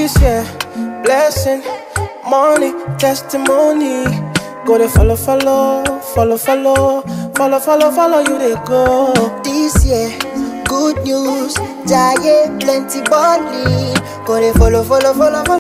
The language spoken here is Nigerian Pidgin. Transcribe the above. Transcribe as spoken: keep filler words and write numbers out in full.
This year, blessing, money, testimony. Go to follow, follow, follow, follow, follow, follow, follow you they go. This year, good news, giant plenty bonding. Go to follow, follow, follow, follow.